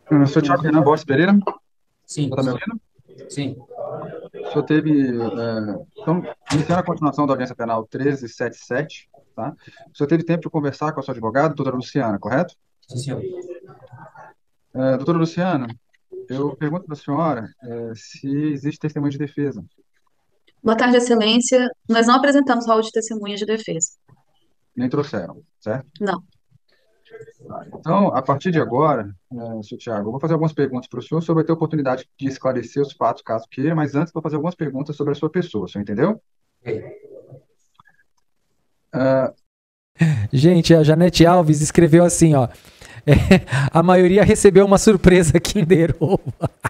Eu sou Thiago Renan Borges Pereira. O senhor Sim, está me ouvindo? sim. O senhor teve. Então, iniciando a continuação da audiência penal 1377, tá? O senhor teve tempo de conversar com a sua advogada, doutora Luciana, correto? Sim, senhor. Doutora Luciana, eu pergunto para a senhora se existe testemunho de defesa. Boa tarde, Excelência. Nós não apresentamos rol de testemunhas de defesa. Nem trouxeram, certo? Não. Tá. Então, a partir de agora, senhor Thiago, eu vou fazer algumas perguntas para o senhor vai ter oportunidade de esclarecer os fatos, caso queira, mas antes vou fazer algumas perguntas sobre a sua pessoa, o senhor entendeu? Ok. Ah, Gente, a Janete Alves escreveu assim, ó. A maioria recebeu uma surpresa Kinder Ovo.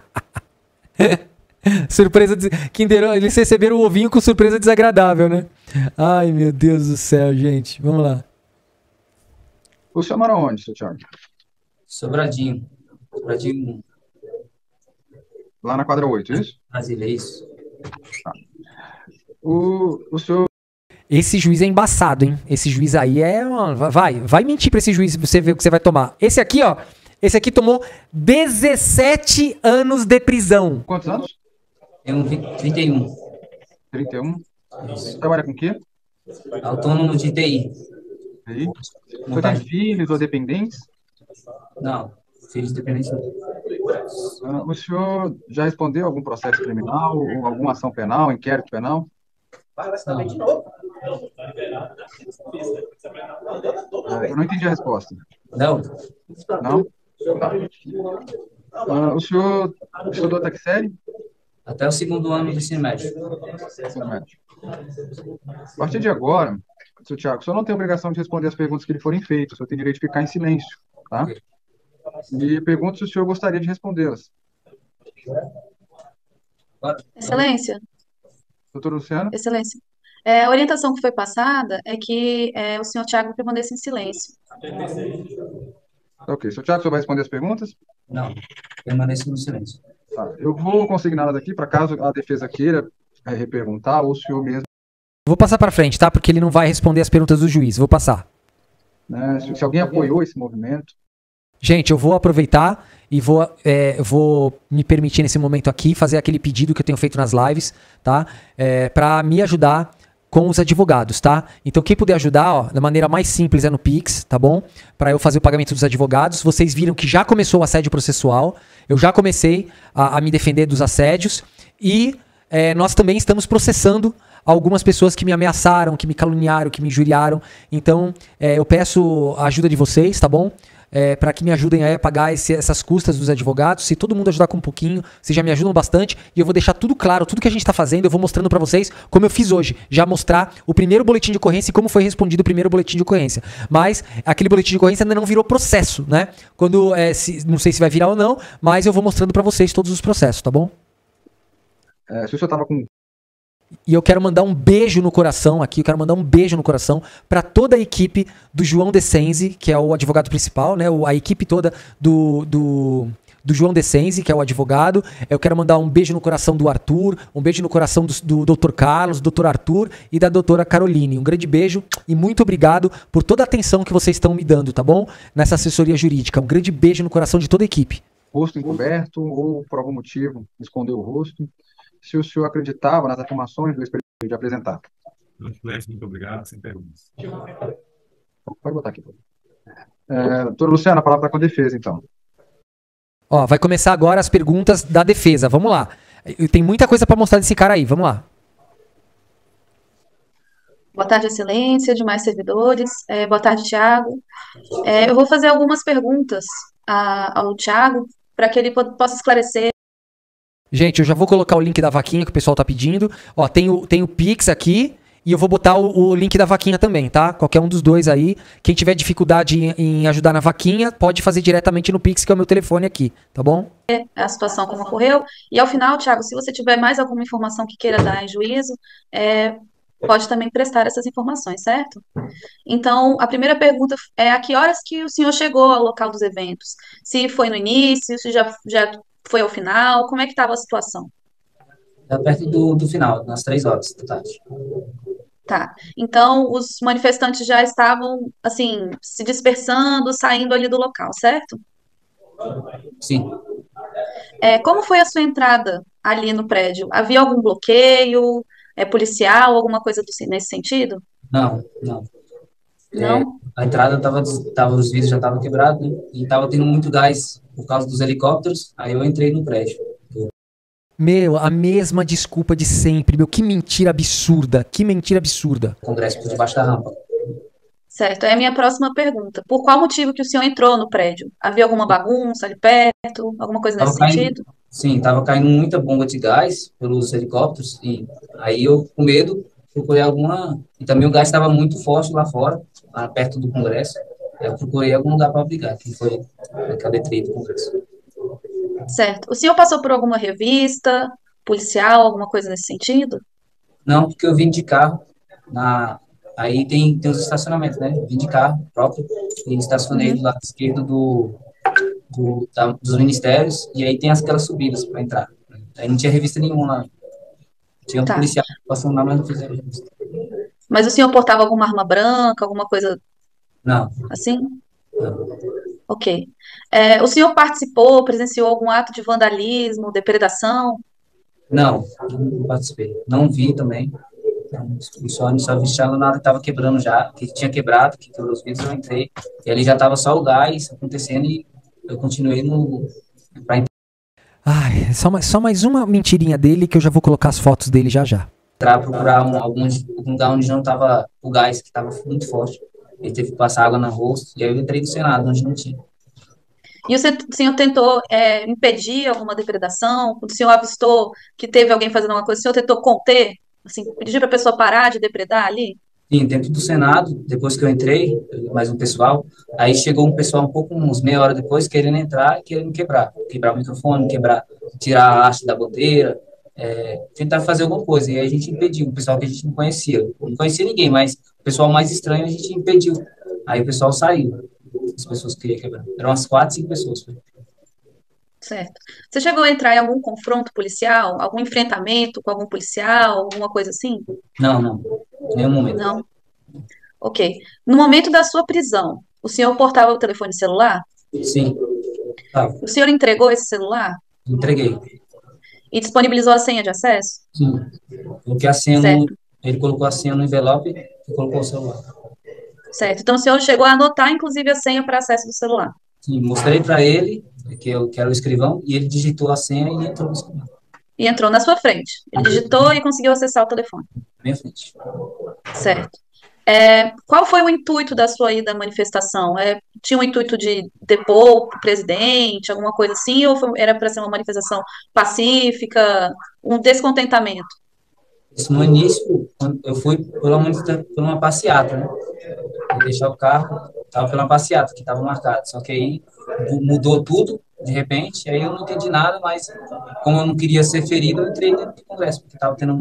Surpresa Kinder Ovo. Eles receberam o ovinho com surpresa desagradável, né? Ai, meu Deus do céu, gente. Vamos lá. o senhor mora onde, senhor Thiago? Sobradinho. Sobradinho, Lá na quadra 8, isso? Brasília, é isso. O senhor. Esse juiz é embaçado, hein? Esse juiz aí é. Vai mentir pra esse juiz pra você ver o que você vai tomar. Esse aqui, ó. Esse aqui tomou 17 anos de prisão. Quantos anos? Tem um 31. 31. Isso. Trabalha com o quê? Autônomo de TI. Aí. O senhor tem Montagem. filhos ou dependentes? Não, filhos dependentes não. O senhor já respondeu algum processo criminal, ou alguma ação penal, inquérito penal? Não. Eu não entendi a resposta. Não. Não? Tá. O senhor estudou até que série? Até o segundo ano do ensino médio. Ensino médio. A partir de agora, senhor Thiago, o senhor não tem obrigação de responder as perguntas que lhe forem feitas, o senhor tem direito de ficar em silêncio, tá? Ok. E pergunto se o senhor gostaria de respondê-las. Excelência, Doutor Luciano? Excelência. A orientação que foi passada é que o senhor Tiago permaneça em silêncio. Ok. Senhor Thiago, o senhor vai responder as perguntas? Não. Permaneço no silêncio. Tá. Eu vou consigná-las aqui para caso a defesa queira reperguntar ou o senhor mesmo, Vou passar pra frente, tá? Porque ele não vai responder as perguntas do juiz. Vou passar. né? Se alguém apoiou esse movimento, Gente, eu vou aproveitar e vou me permitir nesse momento aqui fazer aquele pedido que eu tenho feito nas lives, tá? Para me ajudar com os advogados, tá? Então quem puder ajudar, ó, da maneira mais simples é no Pix, tá bom? Para eu fazer o pagamento dos advogados. Vocês viram que já começou o assédio processual. Eu já comecei a me defender dos assédios e nós também estamos processando algumas pessoas que me ameaçaram, que me caluniaram, que me injuriaram. Então eu peço a ajuda de vocês, tá bom? Para que me ajudem a pagar essas custas dos advogados. Se todo mundo ajudar com um pouquinho, vocês já me ajudam bastante. E eu vou deixar tudo claro, tudo que a gente está fazendo, eu vou mostrando para vocês, como eu fiz hoje. Já mostrar o primeiro boletim de ocorrência e como foi respondido o primeiro boletim de ocorrência. Mas aquele boletim de ocorrência ainda não virou processo, né? Quando, não sei se vai virar ou não, mas eu vou mostrando para vocês todos os processos, tá bom? se o senhor estava com. E eu quero mandar um beijo no coração aqui, eu quero mandar um beijo no coração para toda a equipe do João Decenzi, que é o advogado principal, né? A equipe toda do João Decenzi, que é o advogado. Eu quero mandar um beijo no coração do Arthur, um beijo no coração do Dr. Carlos, do Dr. Arthur e da doutora Caroline. Um grande beijo e muito obrigado por toda a atenção que vocês estão me dando, tá bom? Nessa assessoria jurídica. Um grande beijo no coração de toda a equipe. Rosto encoberto ou por algum motivo escondeu o rosto? Se o senhor acreditava nas afirmações do ex-presidente de apresentar. Muito obrigado, sem perguntas. Pode botar aqui. Doutor Luciano, a palavra está com a defesa, então. Ó, vai começar agora as perguntas da defesa. Vamos lá. Tem muita coisa para mostrar desse cara aí. Vamos lá. Boa tarde, Excelência, demais servidores. Boa tarde, Tiago. Eu vou fazer algumas perguntas ao Tiago para que ele possa esclarecer. Gente, eu já vou colocar o link da vaquinha que o pessoal tá pedindo. Ó, tem o Pix aqui e eu vou botar o link da vaquinha também, tá? Qualquer um dos dois aí. Quem tiver dificuldade em ajudar na vaquinha, pode fazer diretamente no Pix, que é o meu telefone aqui, tá bom? A situação como ocorreu. E ao final, Tiago, se você tiver mais alguma informação que queira dar em juízo, pode também prestar essas informações, certo? Então, a primeira pergunta é a que horas que o senhor chegou ao local dos eventos? Se foi no início, se já foi ao final, como é que estava a situação? Já perto do final, nas 3 horas da tarde. Tá. Então, os manifestantes já estavam, assim, se dispersando, saindo ali do local, certo? Sim. Como foi a sua entrada ali no prédio? Havia algum bloqueio, policial, alguma coisa nesse sentido? Não, não. Não? A entrada os vidros já estavam quebrados, né? E estava tendo muito gás por causa dos helicópteros. Aí eu entrei no prédio. Meu, a mesma desculpa de sempre, meu. Que mentira absurda. Que mentira absurda. Congresso por debaixo da rampa. Certo, é a minha próxima pergunta. Por qual motivo que o senhor entrou no prédio? Havia alguma bagunça ali perto? Alguma coisa nesse Tava caindo, sentido? sim, tava caindo muita bomba de gás pelos helicópteros. E aí eu, com medo, procurei alguma. E também o gás estava muito forte lá fora, lá perto do Congresso. Aí eu procurei algum lugar para abrigar, que foi aquela letrei do Congresso. Certo. O senhor passou por alguma revista policial, alguma coisa nesse sentido? Não, porque eu vim de carro. Aí tem os estacionamentos, né? Eu vim de carro próprio e estacionei do Uhum. lado esquerdo dos ministérios. E aí tem aquelas subidas para entrar. Aí não tinha revista nenhuma lá. Tinha um Tá. policial passando lá, mas não fizeram revista. Mas o senhor portava alguma arma branca, alguma coisa Não, assim? não. Ok. O senhor participou, presenciou algum ato de vandalismo, depredação? Não participei. Não vi também. Só vi ela na hora que estava quebrando já, que tinha quebrado, que quebrou os vidros, eu entrei. E ali já estava só o gás acontecendo e eu continuei para Ai, só mais uma mentirinha dele que eu já vou colocar as fotos dele já já. entrar, procurar algum lugar onde não estava o gás, que estava muito forte. Ele teve que passar água no rosto. E aí eu entrei no Senado, onde não tinha. E o senhor tentou impedir alguma depredação? Quando o senhor avistou que teve alguém fazendo alguma coisa, o senhor tentou conter? Assim, pedir para a pessoa parar de depredar ali? Sim, dentro do Senado, depois que eu entrei, mais um pessoal, aí chegou um pessoal um pouco, uns meia hora depois, querendo entrar e querendo quebrar o microfone, tirar a haste da bandeira, tentar fazer alguma coisa, e aí a gente impediu, o pessoal que a gente não conhecia ninguém, mas o pessoal mais estranho a gente impediu, aí o pessoal saiu, as pessoas que queriam quebrar, eram umas 4, 5 pessoas. Certo. Você chegou a entrar em algum confronto policial, algum enfrentamento com algum policial, alguma coisa assim? Não, em nenhum momento. Não? Ok. No momento da sua prisão, o senhor portava o telefone celular? Sim, tá, O senhor entregou esse celular entreguei. e disponibilizou a senha de acesso? Sim, coloquei a senha Certo, ele colocou a senha no envelope e colocou o celular. certo. Então o senhor chegou a anotar, inclusive, a senha para acesso do celular. Sim, mostrei para ele que era o escrivão e ele digitou a senha e entrou no escrivão, E entrou na sua frente. Ele digitou e conseguiu acessar o telefone. na minha frente. Certo. Qual foi o intuito da sua ida à manifestação? Tinha o intuito de depor o presidente, alguma coisa assim, ou era para ser uma manifestação pacífica, um descontentamento? Isso no início, quando eu fui por uma passeata, né? Eu deixar o carro, estava pela passeata que estava marcado. Só que aí mudou tudo de repente, aí eu não entendi nada, mas como eu não queria ser ferido, eu entrei dentro do Congresso, porque estava tendo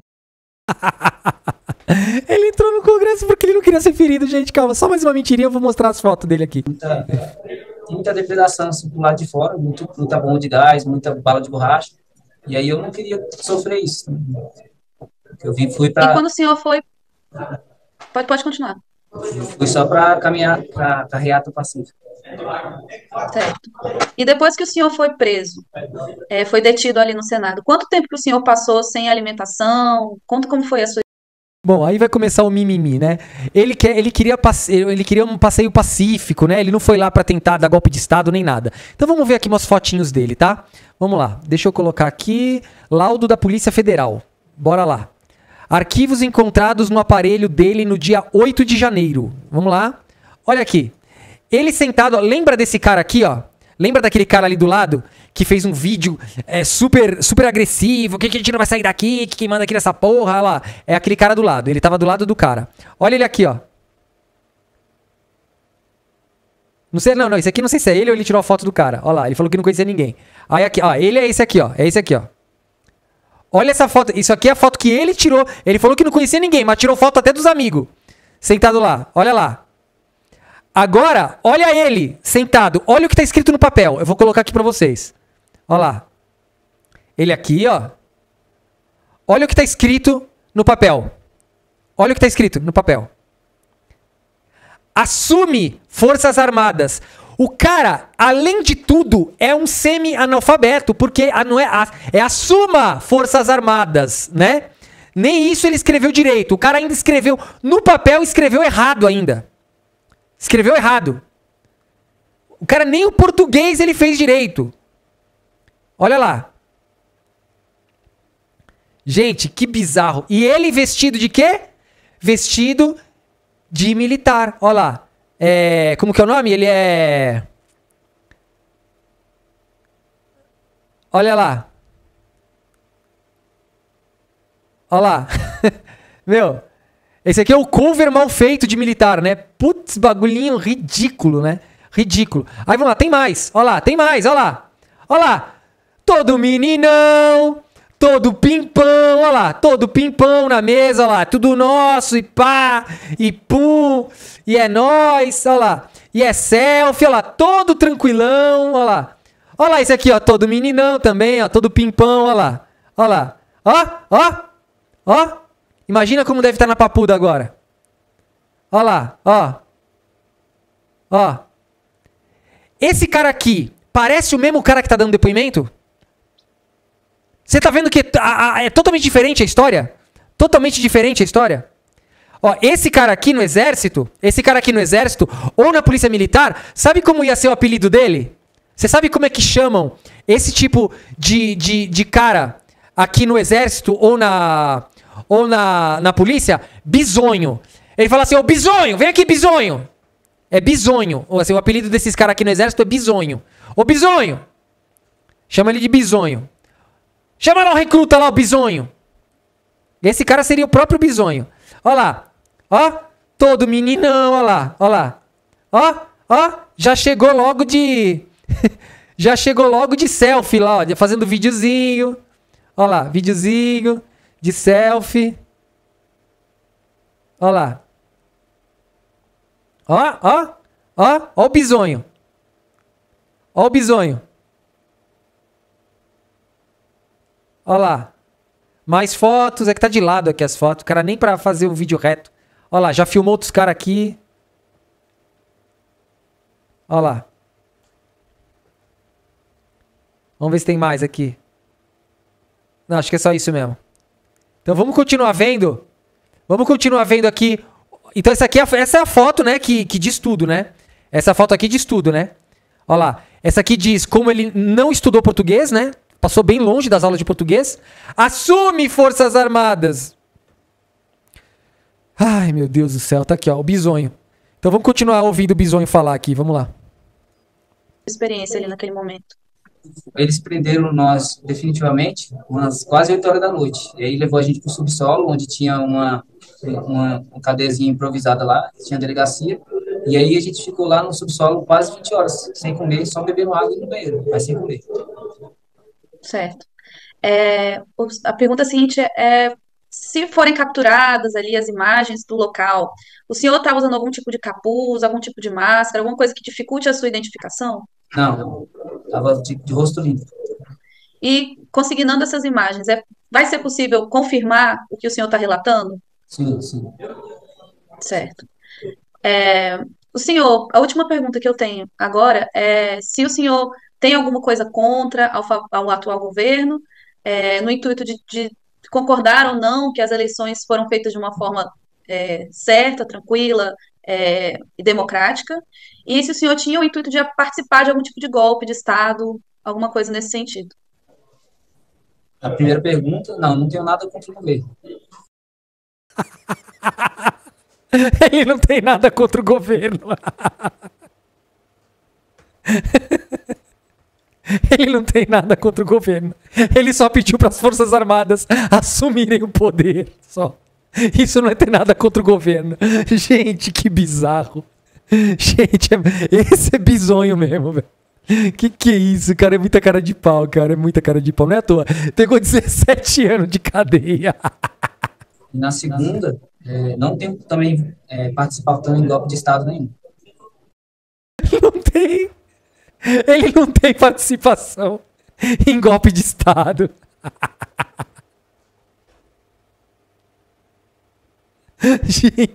Ele entrou no Congresso porque ele não queria ser ferido, gente. Calma, só mais uma mentirinha, eu vou mostrar as fotos dele aqui. muita depredação assim, do lado de fora, muita bomba de gás, muita bala de borracha. E aí eu não queria sofrer isso. Eu fui E para quando o senhor foi. Pode continuar. fui só para caminhar para a carreata pacífica. Certo. E depois que o senhor foi preso, foi detido ali no Senado, quanto tempo que o senhor passou sem alimentação? Conta como foi a sua. Bom, aí vai começar o mimimi, né? Ele queria um passeio pacífico, né? Ele não foi lá pra tentar dar golpe de estado nem nada. Então vamos ver aqui umas fotinhos dele, tá? Vamos lá. Deixa eu colocar aqui laudo da Polícia Federal. Bora lá. Arquivos encontrados no aparelho dele no dia 8 de janeiro. Vamos lá. Olha aqui. Ele sentado, ó, lembra desse cara aqui, ó? Lembra daquele cara ali do lado que fez um vídeo super agressivo? Que a gente não vai sair daqui? Que manda aqui nessa porra? Olha lá. É aquele cara do lado. Ele tava do lado do cara. Olha ele aqui, ó. Não sei, não. Esse aqui não sei se é ele ou ele tirou a foto do cara. Olha lá. Ele falou que não conhecia ninguém. Aí aqui, ó. Ele é esse aqui, ó. É esse aqui, ó. Olha essa foto. Isso aqui é a foto que ele tirou. Ele falou que não conhecia ninguém, mas tirou foto até dos amigos. Sentado lá. Olha lá. Agora, olha ele, sentado. Olha o que tá escrito no papel. Eu vou colocar aqui pra vocês. Olha lá. Ele aqui, ó. Olha o que tá escrito no papel. Olha o que tá escrito no papel. Assume Forças Armadas. O cara, além de tudo, é um semi-analfabeto, porque não é a Suma Forças Armadas, né? Nem isso ele escreveu direito. O cara ainda escreveu, no papel escreveu errado ainda. Escreveu errado. O cara nem o português ele fez direito. Olha lá. Gente, que bizarro. E ele vestido de quê? Vestido de militar. Olha lá. Como que é o nome? Ele é... Olha lá. Olha lá. Meu, esse aqui é o cover mal feito de militar, né? Putz, bagulhinho ridículo, né? Ridículo. Aí vamos lá, tem mais. Olha lá, tem mais, olha lá. Olha lá. Todo meninão, todo pimpão, olha lá. Todo pimpão na mesa, olha lá. Tudo nosso, e pá, e pum, e é nóis, olha lá. E é selfie, olha lá. Todo tranquilão, olha lá. Olha lá esse aqui, ó. Todo meninão também, ó. Todo pimpão, olha lá. Olha lá. Ó, ó, ó. Imagina como deve estar na papuda agora. Olha lá, ó. Ó. Esse cara aqui parece o mesmo cara que tá dando depoimento? Você tá vendo que é totalmente diferente a história? Totalmente diferente a história? Ó, esse cara aqui no exército, ou na polícia militar, sabe como ia ser o apelido dele? Você sabe como é que chamam esse tipo de cara aqui no exército ou na polícia? Bisonho. Ele fala assim, ô bisonho, vem aqui bisonho. É bisonho. Ou assim, o apelido desses caras aqui no exército é bisonho. Ô bisonho. Chama ele de bisonho. Chama lá o recruta lá, o bisonho. Esse cara seria o próprio bisonho. Ó lá. Ó. Todo meninão, ó lá. Ó lá. Ó. Ó. Já chegou logo de... Já chegou logo de selfie lá, ó. Fazendo videozinho. Ó lá. Videozinho de selfie. Ó lá. Ó, ó. Ó. Ó o bisonho. Ó o bisonho. Ó lá. Mais fotos. É que tá de lado aqui as fotos. O cara nem pra fazer o vídeo reto. Ó lá. Já filmou outros caras aqui. Ó lá. Vamos ver se tem mais aqui. Não, acho que é só isso mesmo. Então vamos continuar vendo. Vamos continuar vendo aqui. Então essa é a foto, né? Que diz tudo, né? Essa foto aqui diz tudo, né? Ó lá. Essa aqui diz como ele não estudou português, né? Passou bem longe das aulas de português. Assume Forças Armadas. Ai, meu Deus do céu. Tá aqui, ó. O bisonho. Então vamos continuar ouvindo o bisonho falar aqui. Vamos lá. Experiência ali naquele momento. Eles prenderam nós definitivamente umas quase 8 horas da noite. E aí levou a gente para o subsolo, onde tinha uma cadeiazinha improvisada lá, tinha delegacia. E aí a gente ficou lá no subsolo quase 20 horas, sem comer, só bebendo água e no banheiro, mas sem comer. Certo. A pergunta seguinte se forem capturadas ali as imagens do local, o senhor está usando algum tipo de capuz, algum tipo de máscara, alguma coisa que dificulte a sua identificação? Não, estava de rosto limpo. E consignando essas imagens, vai ser possível confirmar o que o senhor está relatando? Sim, sim. Certo. O senhor, a última pergunta que eu tenho agora é se o senhor tem alguma coisa contra ao atual governo, no intuito de concordar ou não que as eleições foram feitas de uma forma certa, tranquila e democrática, e se o senhor tinha o intuito de participar de algum tipo de golpe de Estado, alguma coisa nesse sentido. A primeira pergunta, não tenho nada contra o governo. Ele não tem nada contra o governo. Ele não tem nada contra o governo. Ele só pediu para as Forças Armadas assumirem o poder. Só. Isso não é ter nada contra o governo. Gente, que bizarro. Gente, esse é bizonho mesmo, velho. Que é isso, cara? É muita cara de pau, cara. É muita cara de pau. Não é à toa. Pegou 17 anos de cadeia. E na segunda, não tenho também participado em golpe de Estado nenhum. Não tem. Ele não tem participação em golpe de Estado. Gente,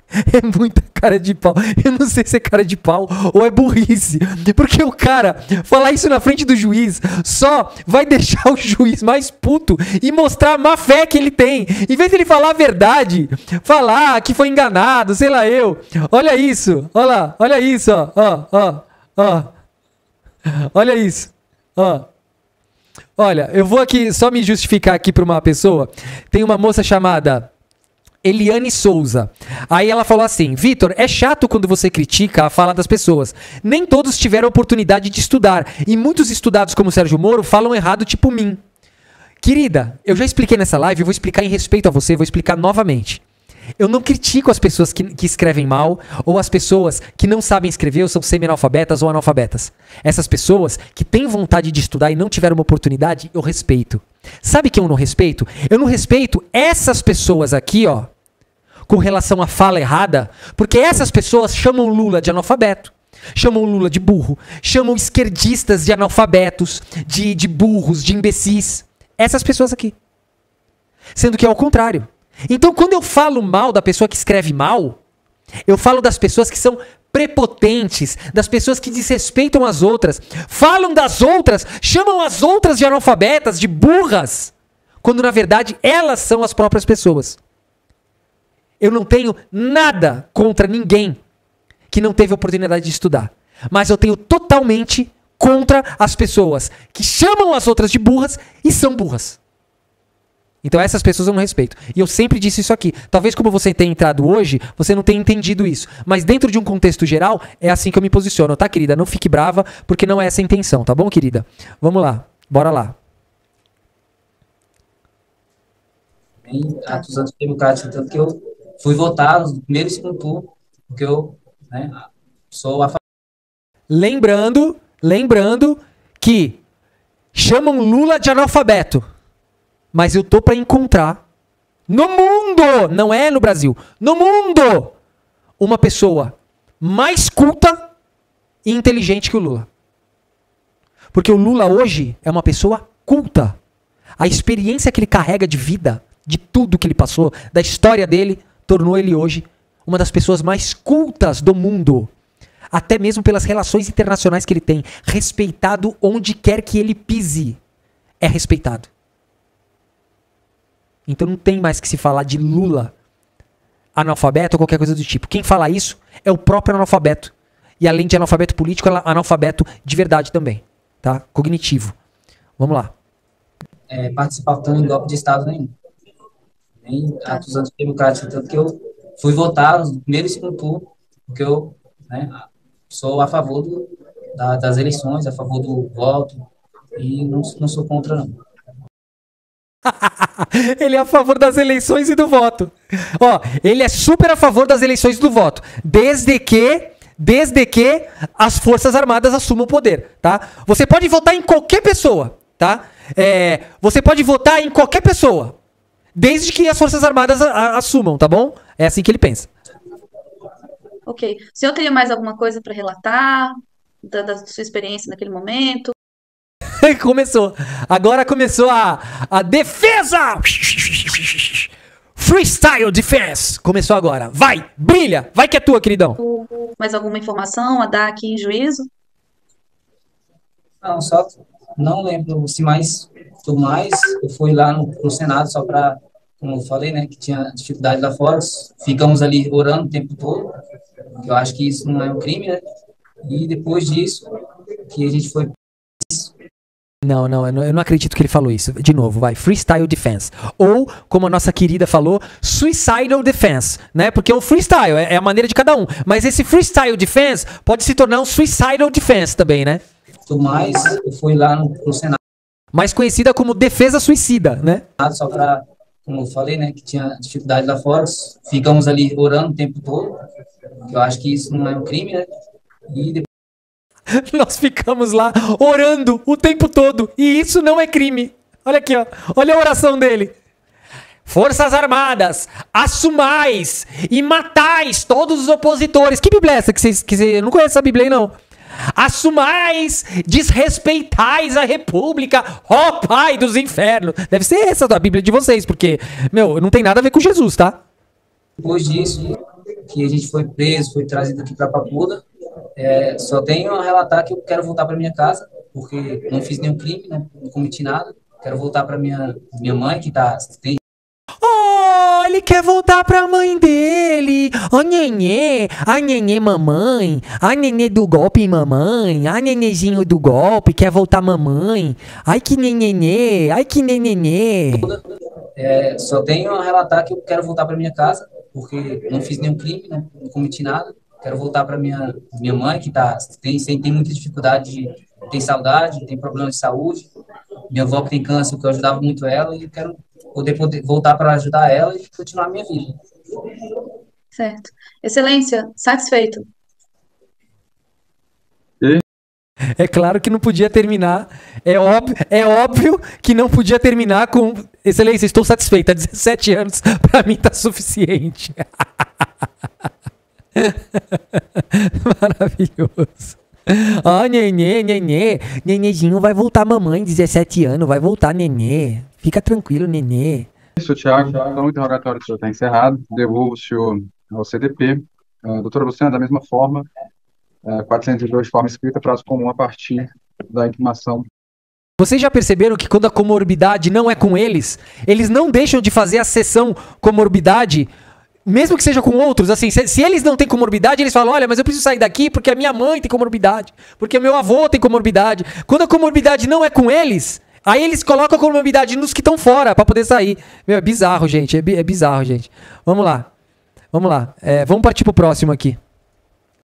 É muita cara de pau. Eu não sei se é cara de pau ou é burrice. Porque o cara falar isso na frente do juiz só vai deixar o juiz mais puto e mostrar a má fé que ele tem. Em vez de ele falar a verdade, falar que foi enganado, sei lá eu. Olha isso. Olha lá. Olha isso, ó. Olha isso. Ó. Olha, eu vou aqui só me justificar aqui para uma pessoa. Tem uma moça chamada Eliane Souza. Aí ela falou assim: Vitor, é chato quando você critica a fala das pessoas. Nem todos tiveram oportunidade de estudar. E muitos estudados como Sérgio Moro falam errado, tipo mim. Querida, eu já expliquei nessa live, eu vou explicar em respeito a você, vou explicar novamente. Eu não critico as pessoas que escrevem mal, ou as pessoas que não sabem escrever, ou são semi-analfabetas ou analfabetas. Essas pessoas que têm vontade de estudar e não tiveram uma oportunidade, eu respeito. Sabe quem eu não respeito? Eu não respeito essas pessoas aqui, ó, com relação à fala errada, porque essas pessoas chamam Lula de analfabeto, chamam Lula de burro, chamam esquerdistas de analfabetos, de burros, de imbecis. Essas pessoas aqui. Sendo que é o contrário. Então, quando eu falo mal da pessoa que escreve mal, eu falo das pessoas que são prepotentes, das pessoas que desrespeitam as outras, falam das outras, chamam as outras de analfabetas, de burras, quando na verdade elas são as próprias pessoas. Eu não tenho nada contra ninguém que não teve oportunidade de estudar, mas eu tenho totalmente contra as pessoas que chamam as outras de burras e são burras. Então essas pessoas eu não respeito. E eu sempre disse isso aqui. Talvez como você tenha entrado hoje, você não tenha entendido isso. Mas dentro de um contexto geral, é assim que eu me posiciono, tá, querida? Não fique brava, porque não é essa a intenção, tá bom, querida? Vamos lá. Bora lá. Em atos antidemocráticos, tanto que eu fui votar no primeiro e segundo turno, porque eu, né, sou a favor. Lembrando que chamam Lula de analfabeto. Mas eu tô pra encontrar no mundo, não é no Brasil, no mundo, uma pessoa mais culta e inteligente que o Lula. Porque o Lula hoje é uma pessoa culta. A experiência que ele carrega de vida, de tudo que ele passou, da história dele, tornou ele hoje uma das pessoas mais cultas do mundo. Até mesmo pelas relações internacionais que ele tem. Respeitado onde quer que ele pise. É respeitado. Então não tem mais que se falar de Lula analfabeto ou qualquer coisa do tipo. Quem fala isso é o próprio analfabeto. E além de analfabeto político, analfabeto de verdade também. Tá? Cognitivo. Vamos lá. Participar tanto em golpe de Estado nenhum. Nem atos antidemocráticos. Tanto que eu fui votar no primeiro e segundo turno, porque eu, né, sou a favor das eleições, a favor do voto, e não sou contra, não. Ele é a favor das eleições e do voto. Ó, ele é super a favor das eleições e do voto. Desde que as Forças Armadas assumam o poder, tá? Você pode votar em qualquer pessoa, tá? Você pode votar em qualquer pessoa. Desde que as Forças Armadas assumam, tá bom? É assim que ele pensa. Ok. O senhor teria mais alguma coisa para relatar da sua experiência naquele momento? Começou. Agora começou a defesa! Freestyle defense! Começou agora. Vai, brilha! Vai que é tua, queridão. Mais alguma informação a dar aqui em juízo? Não, só não lembro se mais, tudo mais, eu fui lá no Senado só para, como eu falei, né, que tinha dificuldade lá fora, ficamos ali orando o tempo todo, eu acho que isso não é um crime, né, e depois disso, que a gente foi... Não, eu não acredito que ele falou isso. De novo, vai, freestyle defense. Ou, como a nossa querida falou, suicidal defense, né? Porque o freestyle é a maneira de cada um. Mas esse freestyle defense pode se tornar um suicidal defense também, né? Tudo mais, eu fui lá no Senado. Mais conhecida como defesa suicida, né? Só para, como eu falei, né, que tinha dificuldade lá fora, ficamos ali orando o tempo todo, eu acho que isso não é um crime, né? E depois... Nós ficamos lá orando o tempo todo. E isso não é crime. Olha aqui, ó. Olha a oração dele. Forças Armadas, assumais e matais todos os opositores. Que Bíblia é essa? Que você não conhece essa Bíblia aí, não? Assumais, desrespeitais a República, ó Pai dos infernos. Deve ser essa a Bíblia de vocês, porque, meu, não tem nada a ver com Jesus, tá? Depois disso, que a gente foi preso, foi trazido aqui para Papuda. Só tenho a relatar que eu quero voltar para minha casa, porque não fiz nenhum crime, não cometi nada. Quero voltar para minha mãe, que tem. Oh, ele quer voltar pra mãe dele. Ó, nenê. A nenê mamãe. A nenê do golpe mamãe. A nenezinho do golpe quer voltar mamãe. Ai que nenenê. Ai que nenenê. Só tenho a relatar que eu quero voltar para minha casa, porque não fiz nenhum crime, não cometi nada. Quero voltar para minha mãe, que tem muita dificuldade, tem saudade, tem problema de saúde. Minha avó que tem câncer, que eu ajudava muito ela, e eu quero poder voltar para ajudar ela e continuar a minha vida. Certo. Excelência, satisfeito. É claro que não podia terminar. É óbvio que não podia terminar com excelência, estou satisfeita. 17 anos pra mim tá suficiente. Maravilhoso. Ó, nenê. Nenezinho vai voltar, mamãe. 17 anos, vai voltar, nenê. Fica tranquilo, nenê. Isso, Tiago. Então, o interrogatório do senhor está encerrado. Devolvo o senhor ao CDP. Doutora Luciana, da mesma forma, 402 forma escrita, prazo comum a partir da intimação. Vocês já perceberam que quando a comorbidade não é com eles, eles não deixam de fazer a sessão comorbidade, mesmo que seja com outros. Assim, se eles não têm comorbidade, eles falam, olha, mas eu preciso sair daqui porque a minha mãe tem comorbidade, porque o meu avô tem comorbidade. Quando a comorbidade não é com eles, aí eles colocam a comorbidade nos que estão fora pra poder sair. Meu, é bizarro, gente. É bizarro, gente. Vamos lá. Vamos partir pro próximo aqui.